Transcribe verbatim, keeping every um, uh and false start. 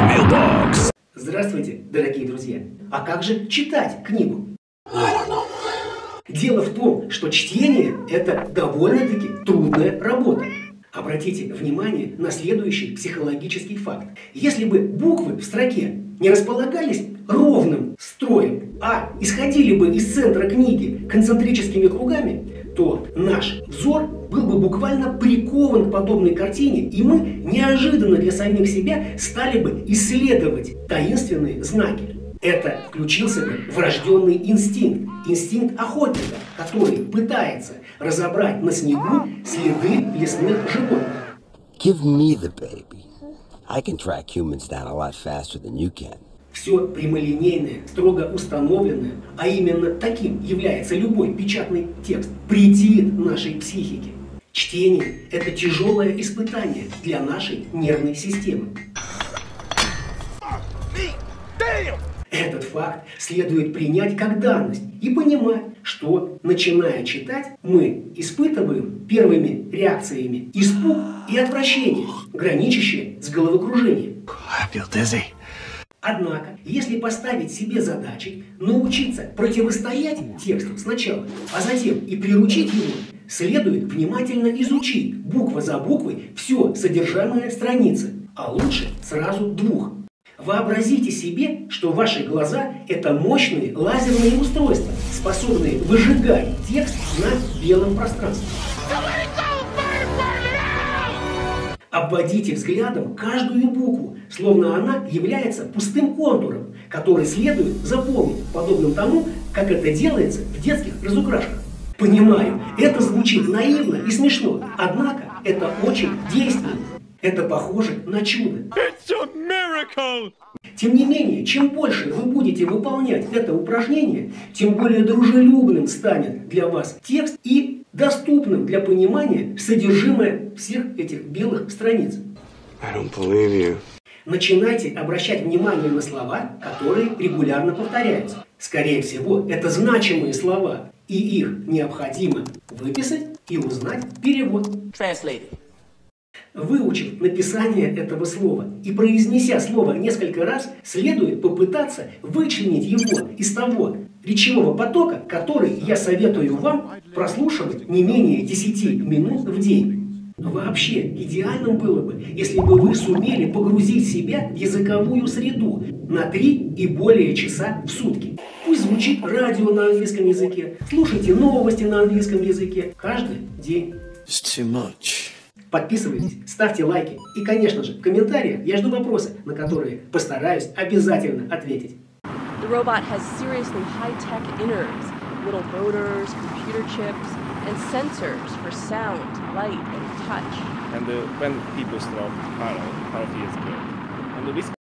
your mailbox. Здравствуйте, дорогие друзья. А как же читать книгу? Дело в том, что чтение – это довольно-таки трудная работа. Обратите внимание на следующий психологический факт. Если бы буквы в строке не располагались ровным строем, а исходили бы из центра книги концентрическими кругами, то наш взор был бы буквально прикован к подобной картине, и мы неожиданно для самих себя стали бы исследовать таинственные знаки. Это включился бы врожденный инстинкт, инстинкт охотника, который пытается разобрать на снегу следы лесных животных. Give me the baby. I can track humans down a lot faster than you can. Все прямолинейное, строго установленное, а именно таким является любой печатный текст, претит нашей психике. Чтение – это тяжелое испытание для нашей нервной системы. Этот факт следует принять как данность и понимать, что, начиная читать, мы испытываем первыми реакциями испуг и отвращение, граничащее с головокружением. Однако, если поставить себе задачей научиться противостоять тексту сначала, а затем и приручить его, следует внимательно изучить буква за буквой все содержимое страницы, а лучше сразу двух. Вообразите себе, что ваши глаза – это мощные лазерные устройства, способные выжигать текст на белом пространстве. Обводите взглядом каждую букву, словно она является пустым контуром, который следует заполнить, подобным тому, как это делается в детских разукрашках. Понимаю, это звучит наивно и смешно, однако это очень действенно. Это похоже на чудо. Тем не менее, чем больше вы будете выполнять это упражнение, тем более дружелюбным станет для вас текст и доступным для понимания содержимое всех этих белых страниц. I don't believe you. Начинайте обращать внимание на слова, которые регулярно повторяются. Скорее всего, это значимые слова, и их необходимо выписать и узнать перевод. Translated. Выучив написание этого слова и произнеся слово несколько раз, следует попытаться вычленить его из того речевого потока, который я советую вам прослушивать не менее десяти минут в день. Вообще, идеальным было бы, если бы вы сумели погрузить себя в языковую среду на три и более часа в сутки. Пусть звучит радио на английском языке, слушайте новости на английском языке каждый день. It's too much. Подписывайтесь, ставьте лайки и, конечно же, в комментариях я жду вопросы, на которые постараюсь обязательно ответить. The robot has seriously high-tech innards, little motors, computer chips, and sensors for sound, light, and touch. And uh, when people stop, I don't know, how it feels good. And the